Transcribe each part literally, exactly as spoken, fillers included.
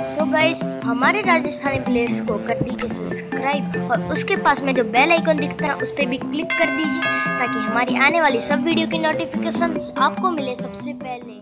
So guys, हमारे Rajasthani players को कर दीजिए सब्सक्राइब और उसके पास में जो बेल आइकन दिखता है उस पर भी क्लिक कर दीजिए ताकि हमारी आने वाली सब वीडियो की नोटिफिकेशन आपको मिले सबसे पहले।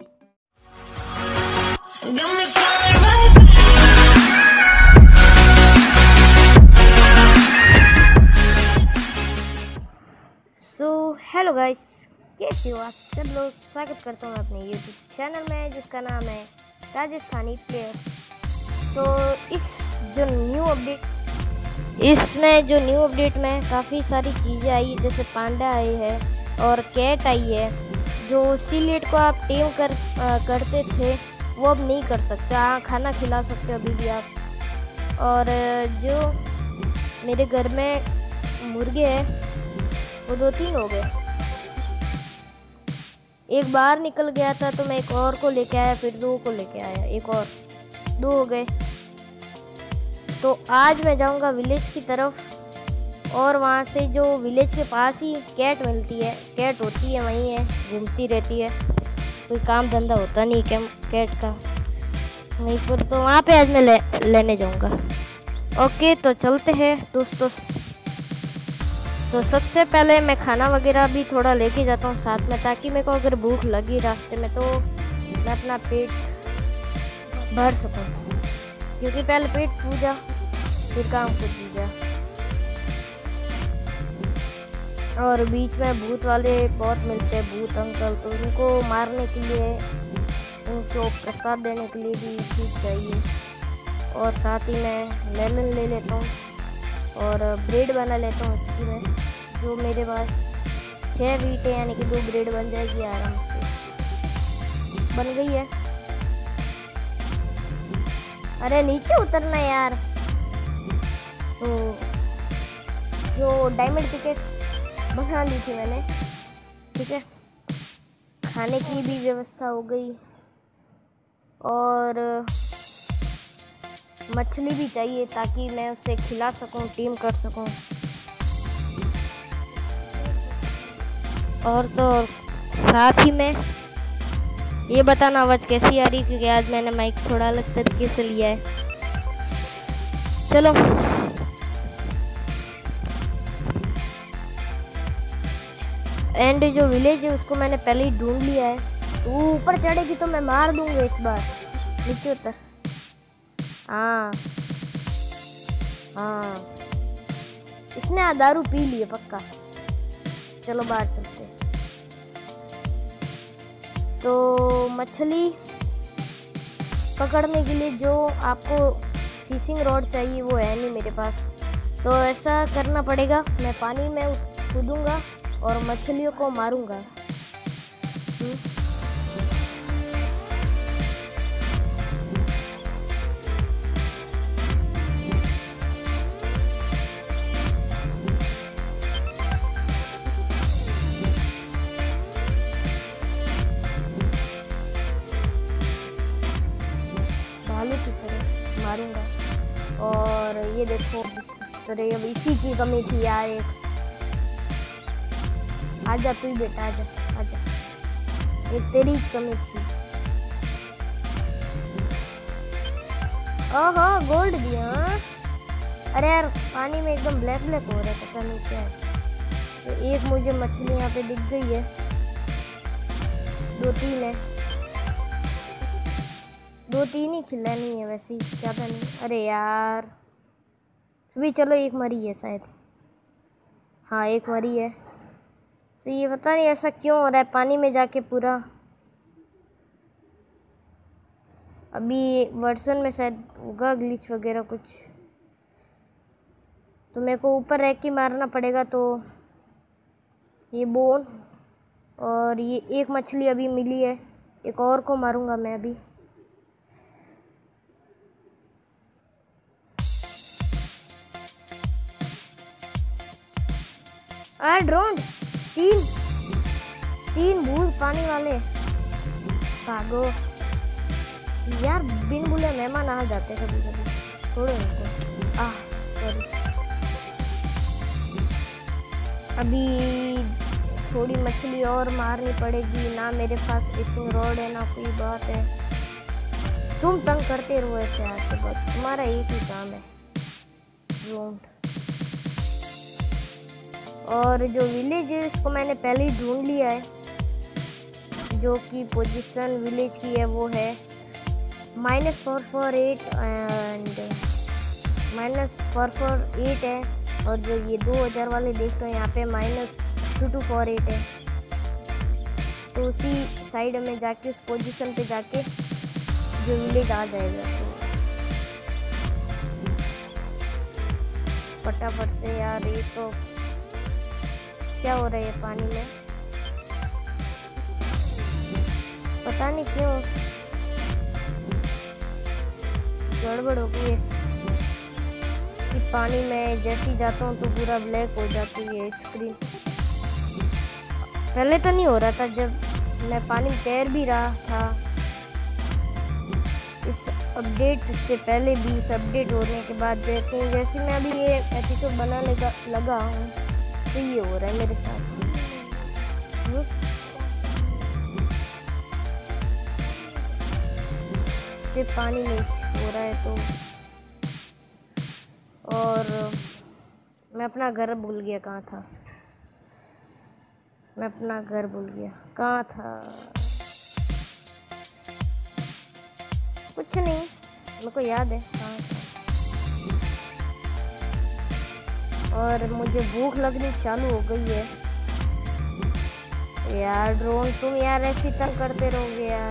सो हेलो गाइस, कैसे हो आप सब लोग। स्वागत करता हूँ अपने यूट्यूब चैनल में जिसका नाम है राजस्थानी प्लेयर्स। तो इस जो न्यू अपडेट इसमें जो न्यू अपडेट में काफ़ी सारी चीज़ें आई, जैसे पांडा आई है और कैट आई है। जो सीलेट को आप टेम कर आ, करते थे वो अब नहीं कर सकते। हाँ, खाना खिला सकते हो अभी भी आप। और जो मेरे घर में मुर्गे हैं वो दो तीन हो गए। एक बाहर निकल गया था तो मैं एक और को लेके आया, फिर दो को लेके आया, एक और दो हो गए। तो आज मैं जाऊंगा विलेज की तरफ और वहाँ से जो विलेज के पास ही कैट मिलती है, कैट होती है, वहीं है, घूमती रहती है, कोई काम धंधा होता नहीं क्या कैट का वहीं पर। तो वहाँ पे आज मैं ले, लेने जाऊंगा। ओके, तो चलते हैं दोस्तों। तो सबसे पहले मैं खाना वगैरह भी थोड़ा लेके जाता हूँ साथ में, ताकि मेरे को अगर भूख लगी रास्ते में तो मैं अपना पेट भर सकूँ, क्योंकि पहले पेट पूजा फिर काम को पूजा। और बीच में भूत वाले बहुत मिलते हैं, भूत अंकल, तो उनको मारने के लिए, उनको प्रसाद देने के लिए भी चीज़ चाहिए। और साथ ही मैं लेमन ले लेता हूँ और ब्रेड बना लेता हूँ इसकी में, जो मेरे पास छः वीट है, यानी कि दो ब्रेड बन जाएगी आराम से। बन गई है। अरे नीचे उतरना यार। तो जो डायमंड पिकेट बना ली थी मैंने, ठीक है। खाने की भी व्यवस्था हो गई और मछली भी चाहिए ताकि मैं उसे खिला सकूं, टीम कर सकूं। और तो साथ ही में ये बताना आवाज़ कैसी आ रही, क्योंकि आज मैंने माइक थोड़ा अलग तरीके से लिया है। चलो एंड जो विलेज है उसको मैंने पहले ही ढूंढ लिया है। तो ऊपर चढ़ेगी तो मैं मार दूंगा इस बार। नीचे उतर। हाँ हाँ, इसने दारू पी लिए पक्का। चलो बाहर चलते हैं। तो मछली पकड़ने के लिए जो आपको फिशिंग रॉड चाहिए वो है नहीं मेरे पास, तो ऐसा करना पड़ेगा, मैं पानी में कूदूंगा और मछलियों को मारूंगा। भालू की तरह मारूंगा। और ये देखो, अरे अब इसी की कमी थी यार। एक आजा तू ही बेटा, आजा आजा, एक तेरी कमी थी। ओहो, गोल्ड दिया। अरे यार पानी में एकदम ब्लैक ब्लैक हो रहा है, पता नहीं क्या है। तो एक मुझे मछली यहाँ पे दिख गई है, दो तीन है, दो तीन ही खिलानी है वैसे ही, ज़्यादा नहीं। अरे यार भी चलो, एक मरी है शायद। हाँ एक मरी है। तो ये पता नहीं ऐसा क्यों हो रहा है पानी में जाके पूरा। अभी वर्जन में शायद होगा ग्लिच वगैरह कुछ, तो मेरे को ऊपर रह के मारना पड़ेगा। तो ये बोन और ये एक मछली अभी मिली है, एक और को मारूंगा मैं अभी। आ ड्रोन, तीन तीन भूत पानी वाले, भागो यार। बिन बुले मेहमान आ जाते कभी कभी, छोड़ो इनको। Ah sorry. अभी थोड़ी मछली और मारनी पड़ेगी ना, मेरे पास फिशिंग रॉड है ना कोई बात है। तुम तंग करते रहो ऐसे आके, बस तुम्हारा एक ही काम है ढूंढ। और जो विलेज है इसको मैंने पहले ही ढूंढ लिया है, जो कि पोजीशन विलेज की है वो है minus four four eight and minus four four eight है। और जो ये दो हज़ार वाले देख रहे हो यहाँ पे minus two two four eight है। तो उसी साइड में जाके उस पोजीशन पे जाके जो विलेज आ जाएगा। तो फटाफट से यार, ये तो क्या हो रहा है पानी में, पता नहीं क्यों गड़बड़ हो गई है कि पानी में जैसे ही जाता हूँ तो पूरा ब्लैक हो जाती है स्क्रीन। पहले तो नहीं हो रहा था जब मैं पानी में तैर भी रहा था, इस अपडेट से पहले भी, इस अपडेट होने के बाद देखते हैं। जैसे मैं अभी ये एपिसोड बनाने लगा लगा हूँ तो ये हो रहा है मेरे साथ। सिर्फ पानी में हो रहा है तो। और मैं अपना घर भूल गया, कहाँ था मैं अपना घर भूल गया कहाँ था। कुछ नहीं, मेरे को याद है कहाँ था। और मुझे भूख लगनी चालू हो गई है यार। ड्रोन तुम यार ऐसी तंग करते रहोगे यार।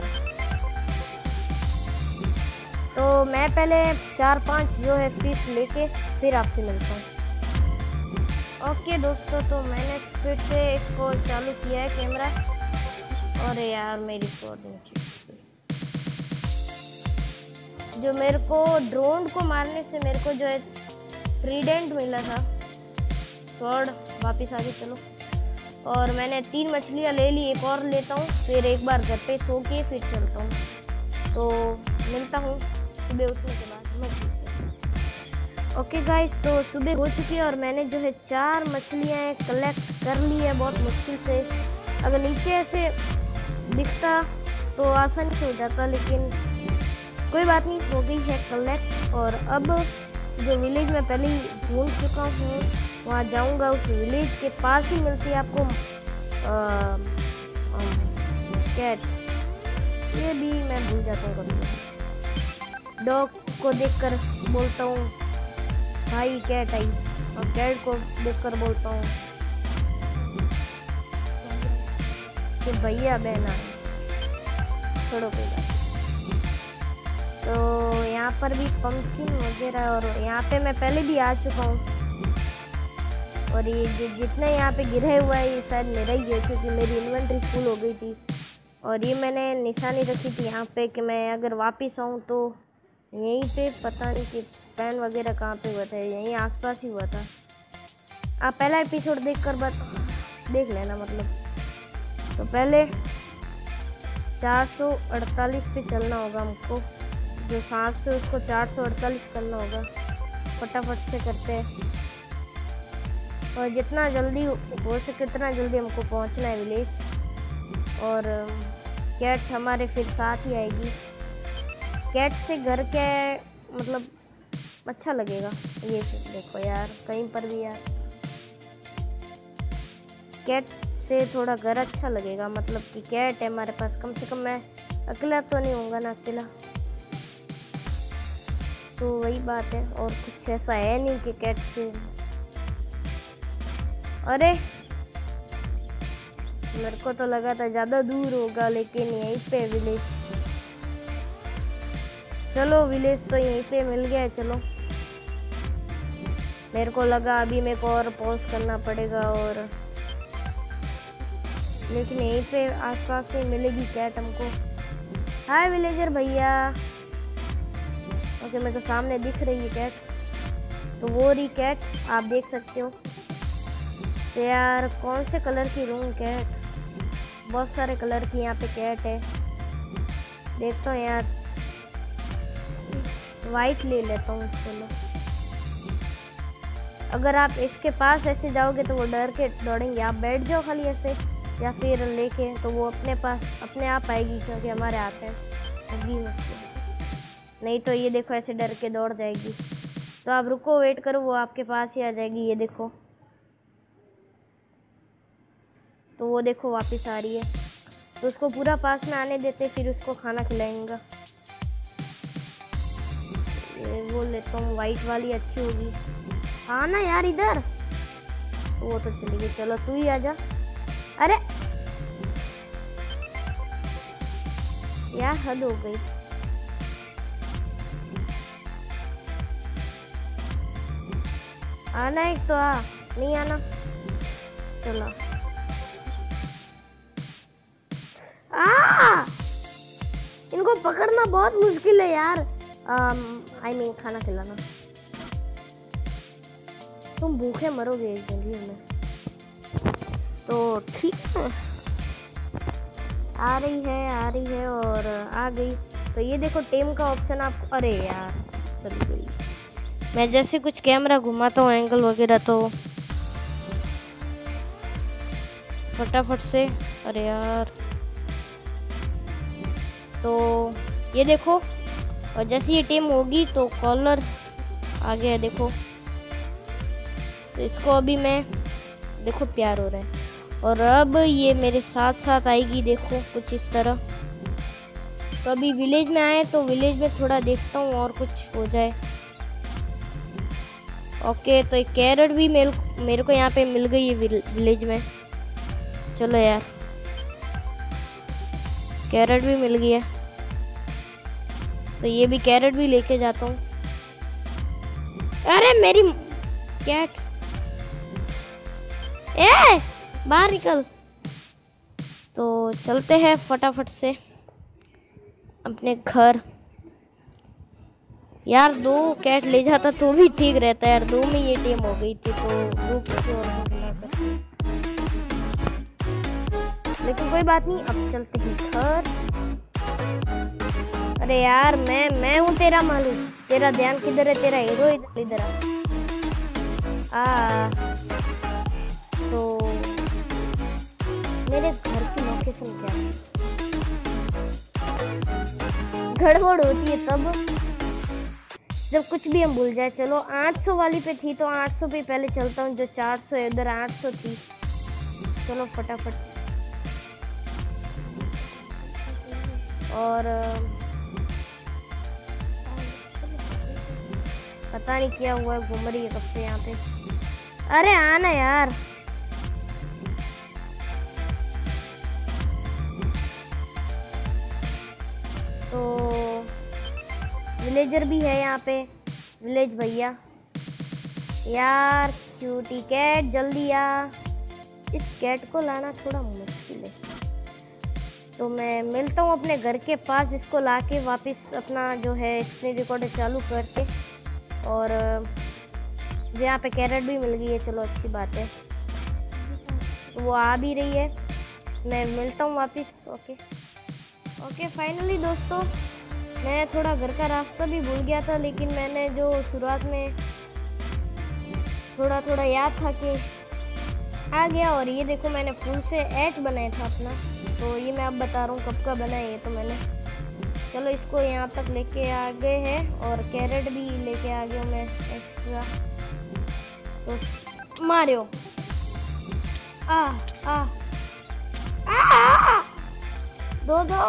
तो मैं पहले चार पांच जो है फिश लेके फिर आपसे मिलता हूँ। ओके दोस्तों, तो मैंने फिर से इसको चालू किया है कैमरा। और यार मेरी रिकॉर्डिंग जो मेरे को ड्रोन को मारने से मेरे को जो है ट्रीडेंट मिला था, स्वॉर्ड वापस आगे चलो। और मैंने तीन मछलियाँ ले ली, एक और लेता हूँ, फिर एक बार घर पे सो के फिर चलता हूँ। तो मिलता हूँ सुबह उठने के बाद। ओके गाइस, तो सुबह हो चुकी है और मैंने जो है चार मछलियाँ कलेक्ट कर ली है बहुत मुश्किल से। अगर नीचे ऐसे दिखता तो आसानी से हो जाता, लेकिन कोई बात नहीं, हो गई है कलेक्ट। और अब जो विलेज में पहले ही ढूंढ चुका हूँ वहाँ जाऊँगा। उस विलेज के पास ही मिलती है आपको कैट, ये भी मैं भूल जाता हूँ कभी। डॉग को देखकर बोलता हूँ भाई कैट आई, और कैट को देखकर बोलता हूँ कि भैया बहना छोड़ो कोई बात। तो यहाँ पर भी पंपकिन वगैरह, और यहाँ पे मैं पहले भी आ चुका हूँ। और ये जो जितना यहाँ पे गिरा हुआ है ये शायद मेरा ही है, क्योंकि मेरी इन्वेंट्री फुल हो गई थी। और ये मैंने निशानी रखी थी यहाँ पे कि मैं अगर वापस आऊँ तो यहीं पे, पता नहीं कि स्पैन वगैरह कहाँ पे हुआ था, यहीं आसपास ही हुआ था। आप पहला एपिसोड देख कर बत देख लेना मतलब। तो पहले चार सौ अड़तालीस पे चलना होगा हमको, जो सात सौ उसको चार सौ अड़तालीस करना होगा। फटाफट से करते हैं और जितना जल्दी हो सके उतना जल्दी हमको पहुंचना है विलेज। और कैट हमारे फिर साथ ही आएगी। कैट से घर के मतलब अच्छा लगेगा। ये देखो यार, कहीं पर भी यार कैट से थोड़ा घर अच्छा लगेगा, मतलब कि कैट है हमारे पास, कम से कम मैं अकेला तो नहीं होऊंगा ना अकेला। तो वही बात है, और कुछ ऐसा है नहीं कि कैट से। अरे मेरे को तो लगा था ज़्यादा दूर होगा, लेकिन यहीं पे विलेज। चलो विलेज तो यहीं पे मिल गया है। चलो, मेरे को लगा अभी मेरे को और पॉज करना पड़ेगा, और लेकिन यहीं पे आसपास में मिलेगी कैट हमको। हाय विलेजर भैया। ओके, मेरे को सामने दिख रही है कैट, तो वो रही कैट, आप देख सकते हो। तो यार कौन से कलर की रूम कैट, बहुत सारे कलर की यहाँ पे कैट है। देखता हूँ यार, वाइट ले लेता हूँ। चलो, अगर आप इसके पास ऐसे जाओगे तो वो डर के दौड़ेंगे। आप बैठ जाओ खाली ऐसे, या फिर लेके, तो वो अपने पास अपने आप आएगी, क्योंकि हमारे हाथ है होगी। नहीं तो ये देखो ऐसे डर के दौड़ जाएगी। तो आप रुको, वेट करो, वो आपके पास ही आ जाएगी। ये देखो, तो वो देखो वापस आ रही है। तो उसको पूरा पास में आने देते, फिर उसको खाना खिलाएंगे। ये वो लेता हूँ, वाइट वाली अच्छी होगी। हाँ ना यार इधर, वो तो चली गई। चलो तू ही आजा। अरे यार हद हो गई। आना एक तो आ, नहीं आना। चलो आ, इनको पकड़ना बहुत मुश्किल है यार। आई मीन खाना खिलाना। तुम भूखे मरोगे इस जिंदगी में। तो ठीक है, आ रही है आ रही है और आ गई। तो ये देखो टेम का ऑप्शन आप, अरे यार चली गई। मैं जैसे कुछ कैमरा घुमाता हूँ एंगल वगैरह, तो फटाफट से, अरे यार। तो ये देखो, और जैसे ये टीम होगी तो कॉलर आ गया देखो। तो इसको अभी मैं, देखो प्यार हो रहा है। और अब ये मेरे साथ साथ आएगी, देखो कुछ इस तरह। तो अभी विलेज में आए, तो विलेज में थोड़ा देखता हूँ और कुछ हो जाए। ओके, तो एक कैरेट भी मेरे मेरे को यहाँ पे मिल गई है विलेज में। चलो यार, कैरेट भी मिल गई है, तो ये भी कैरेट भी लेके जाता हूँ। अरे मेरी कैट, ए बाहर निकल। तो चलते हैं फटाफट से अपने घर। यार दो कैट ले जाता तो भी ठीक रहता है यार, दो में ये टीम हो गई थी तो दो किसी और को खिलाकर। लेकिन कोई बात नहीं, अब चलते हैं घर। अरे यार मैं मैं हूँ तेरा मालूम, तेरा ध्यान किधर है? तेरा हीरो इधर इधर आ। आ तो मेरे घर की लोकेशन क्या है? गड़बड़ होती है तब जब कुछ भी हम भूल जाए। चलो आठ सौ वाली पे थी, तो आठ सौ पे पहले चलता हूँ। जो चार सौ है उधर आठ सौ थी। चलो फटाफट। और पता नहीं क्या हुआ है, घूम रही है कब से यहाँ पे। अरे आना यार। तो विलेजर भी है यहाँ पे, विलेज भैया। यार क्यूटी कैट जल्दी आ। इस कैट को लाना थोड़ा मुश्किल है, तो मैं मिलता हूँ अपने घर के पास। इसको लाके वापस अपना जो है स्क्रीन रिकॉर्डर चालू करके, और जो यहाँ पे कैरेट भी मिल गई है। चलो अच्छी बात है, तो वो आ भी रही है। मैं मिलता हूँ वापस। ओके ओके फाइनली दोस्तों, मैं थोड़ा घर का रास्ता भी भूल गया था, लेकिन मैंने जो शुरुआत में थोड़ा थोड़ा याद था कि आ गया। और ये देखो मैंने फूल से एच बनाया था अपना, तो ये मैं अब बता रहा हूँ कब का बना है ये तो मैंने। चलो इसको यहाँ तक लेके आ गए हैं, और कैरेट भी लेके आ गया मैं एक्स्ट्रा। तो मारियो आ आ आ दो दो।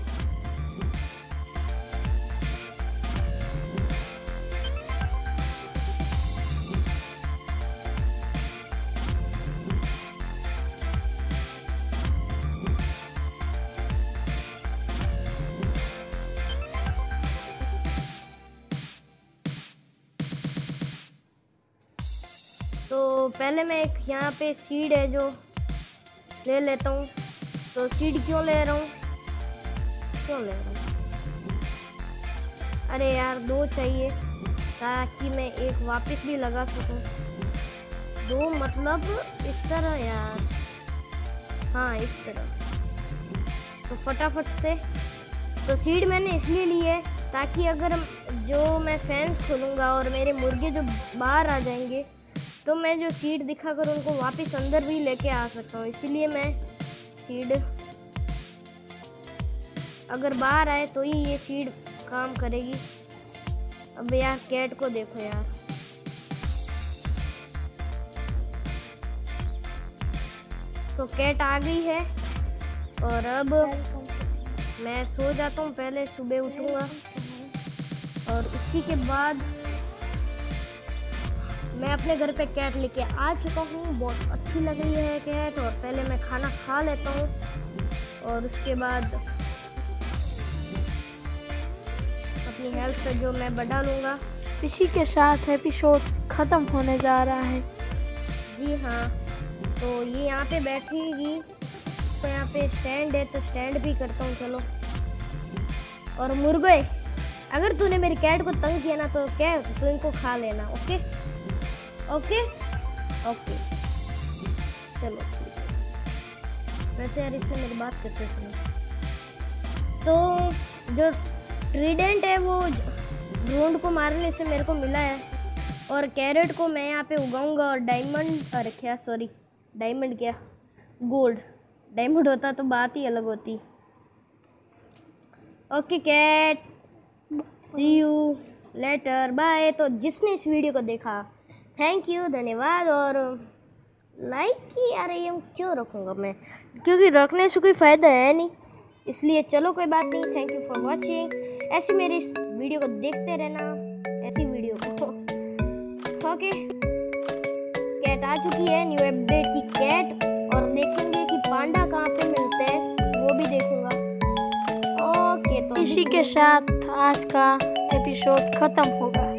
तो पहले मैं एक यहाँ पे सीड है जो ले लेता हूँ। तो सीड क्यों ले रहा हूँ क्यों ले रहा हूँ अरे यार दो चाहिए, ताकि मैं एक वापस भी लगा सकूँ। दो मतलब इस तरह यार, हाँ इस तरह। तो फटाफट से, तो सीड मैंने इसलिए ली है ताकि अगर जो मैं फैंस खोलूँगा और मेरे मुर्गे जो बाहर आ जाएंगे, तो मैं जो सीड दिखाकर उनको वापस अंदर भी लेके आ सकता हूँ। इसीलिए मैं सीड अगर बाहर आए तो ही ये सीड काम करेगी। अब यार कैट को देखो यार, तो कैट आ गई है और अब मैं सो जाता हूँ, पहले सुबह उठूंगा और उसी के बाद मैं अपने घर पे कैट लेके आ चुका हूँ। बहुत अच्छी लग रही है कैट और पहले मैं खाना खा लेता हूँ और उसके बाद अपनी हेल्थ पे जो मैं बढ़ा लूँगा। इसी के साथ एपिसोड ख़त्म होने जा रहा है। जी हाँ, तो ये यहाँ पे बैठेगी, तो यहाँ पे स्टैंड है तो स्टैंड भी करता हूँ। चलो, और मुर्गे, अगर तूने मेरी कैट को तंग किया ना तो क्या तू इनको खा लेना। ओके ओके ओके चलो। वैसे यार इससे मेरी बात करते सुनो, तो जो ट्रीडेंट है वो ड्रोन को मारने से मेरे को मिला है और कैरेट को मैं यहाँ पे उगाऊंगा और डायमंड, अरे क्या सॉरी डायमंड क्या गोल्ड, डायमंड होता तो बात ही अलग होती। Okay cat, see you later, bye. तो जिसने इस वीडियो को देखा थैंक यू, धन्यवाद। और लाइक की यार ये क्यों रखूँगा मैं, क्योंकि रखने से कोई फ़ायदा है नहीं, इसलिए चलो कोई बात नहीं। Thank you for watching. ऐसे मेरी इस वीडियो को देखते रहना, ऐसी वीडियो को। ओके, कैट आ चुकी है, न्यू अपडेट की कैट, और देखेंगे कि पांडा कहाँ पे मिलते हैं, वो भी देखूंगा। ओके, तो इसी के साथ आज का एपिसोड खत्म होगा।